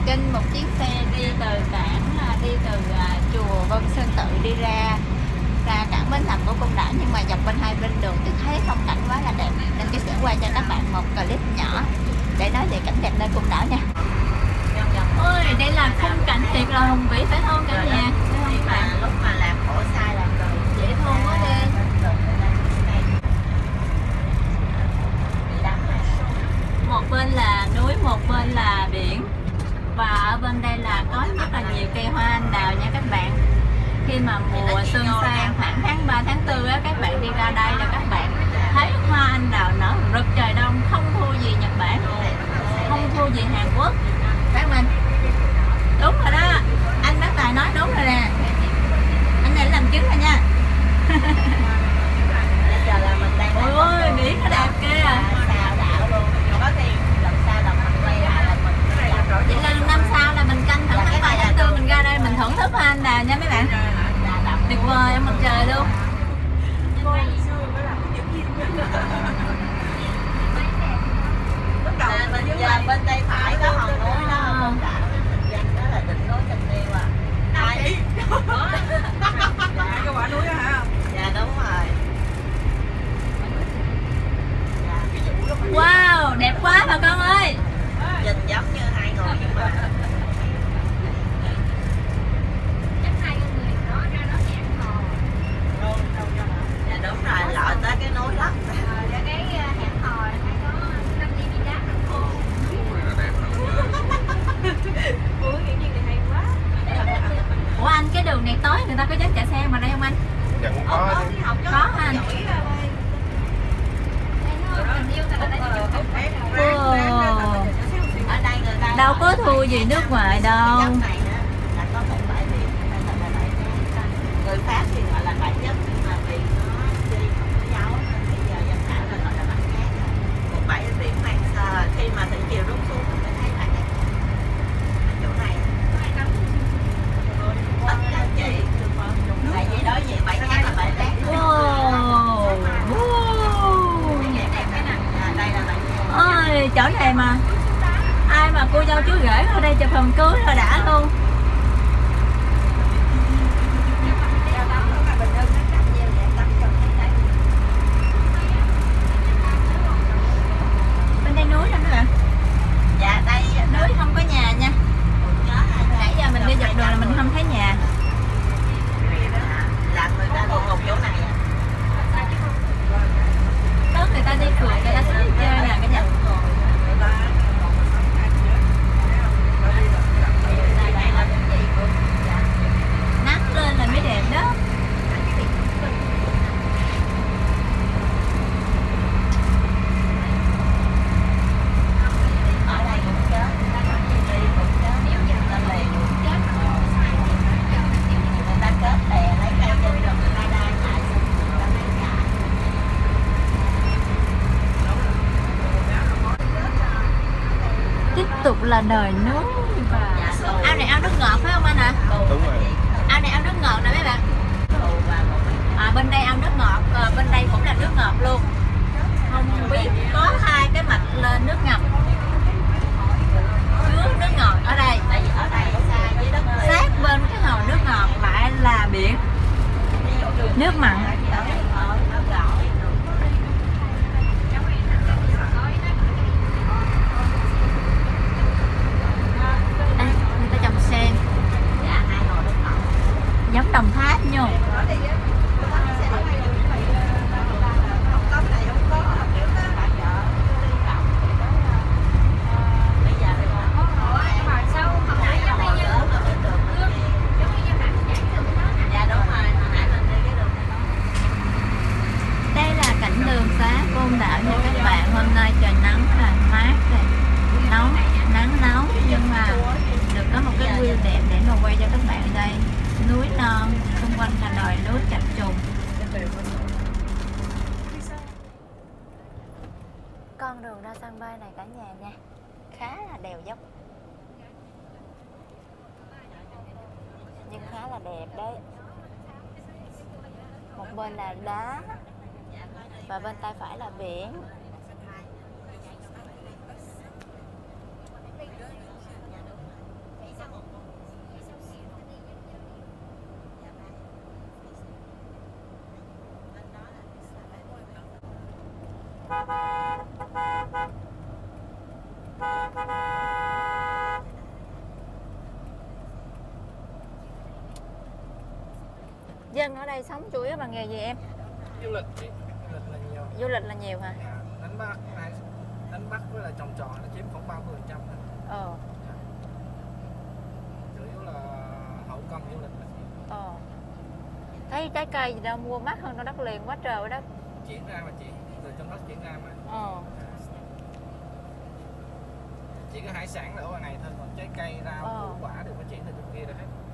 trên một chiếc xe đi từ cảng, đi từ chùa Vân Sơn Tự đi ra cảng Bến Thành của Côn Đảo, nhưng mà dọc bên hai bên đường thì thấy phong cảnh quá là đẹp, nên tôi sẽ quay cho các bạn một clip nhỏ để nói về cảnh đẹp nơi Côn Đảo nha. Ôi, đây là khung cảnh thiệt là hùng vĩ phải không cả nhà? Lúc mà làm khổ sai làm rồi dễ thương quá đi. Một bên là núi, một bên là biển, và ở bên đây là có rất là nhiều cây hoa anh đào nha các bạn. Khi mà mùa xuân sang khoảng tháng 3, tháng 4 á, các bạn đi ra đây là các bạn thấy hoa anh đào nở rực trời đông, không thua gì Nhật Bản, không thua gì Hàn Quốc. Bác Minh đúng rồi đó, anh bác Tài nói đúng rồi nè, anh này làm chứng rồi nha. giờ là mình đang ôi ôi biển nó đẹp kia à. sao đạo luôn, có khi lần sau là mình quay lại là mình vậy là năm sau là mình canh thẳng tháng 3 tháng 4 mình ra đây mình thưởng thức hoa anh đào nha mấy bạn. Tuyệt vời ở mặt trời luôn. bên tay phải có hòn núi đó, danh đó là đỉnh núi Tình Yêu à. Cái quả núi đó hả? Dạ đúng rồi. Wow, đẹp quá bà con ơi. Nhìn giống như hai người nhưng mà dạ đúng rồi, lội tới cái núi lắm. Ủa anh, cái đường này tối người ta có dám chạy xe mà đây không anh? Dạ cũng có chứ. Có hả anh? Ở đây người ta Đâu có thua gì nước ngoài đâu. Dốc này á, là có một bãi biển, đây là bãi cát. Người Pháp thì gọi là bãi dốc, nhưng mà vì nó đi không có dấu nên bây giờ dân thảo là gọi là bãi cát. Một bãi biển hoang sơ, khi mà thủy triều rút xuống mình mới thấy bãi cát. Chỗ này ít lắm chị, tại vì đối diện bãi cát là bãi cát. Wow. Đây là bãi cát. Ôi, chỗ này mà ai mà cô dâu chú rể ở đây chụp hình cưới là đã luôn. Bên đây núi lắm các bạn. Dạ đây Núi không có nhà nha. Nãy giờ mình đi dọc đường là mình không thấy nhà. là người ta ngủ một chỗ này à. Đó người ta đi phượt, người ta xuống chơi nè cả nhà. Nắng lên là mới đẹp đó. Ở đây cũng chết, đi cũng chết, lên lề cũng chết. Người ta kết bè lấy cây chân rồi người ta đai lại xong người ta lấy cả. Tiếp tục là đời núi và ao này ao nước ngọt phải không anh ạ? Đúng rồi. Ao này ao nước ngọt nè mấy bạn. Bên đây ao nước ngọt, bên đây cũng là nước ngọt luôn. Không biết có hai cái mạch lên nước ngầm chứa nước ngọt ở đây. Tại vì ở đây xa với đất liền. Sát bên cái hồ nước ngọt lại là biển, nước mặn. Đây, người ta trồng sen giống Đồng Tháp nha. Đây là cảnh đường xá Côn Đảo nha các bạn. Hôm nay trời nắng là mát này, nóng, nắng nóng, nhưng mà được có một cái view đẹp để mà quay cho các bạn ở đây. Núi non, xung quanh là đồi núi chập trùng. Con đường ra sân bay này cả nhà nha, khá là đèo dốc nhưng khá là đẹp đấy. Một bên là đá và bên tay phải là biển. Dân ở đây sống chủ yếu bằng nghề gì em? Du lịch chị, du lịch là nhiều. Du lịch là nhiều hả? Dạ, đánh bắt với là trồng trọt nó chiếm khoảng 30% thôi. Ờ. Dạ. Chủ yếu là hậu cần du lịch là chị. Ờ. Thấy trái cây gì đâu mua mắc hơn trong đất liền quá trời quá đất. Chuyển ra mà chị, từ trong đất chuyển ra mà. Ờ. Chỉ có hải sản là ở ngoài này thôi, còn trái cây, rau, củ quả đều phải chuyển từ trong kia rồi hết.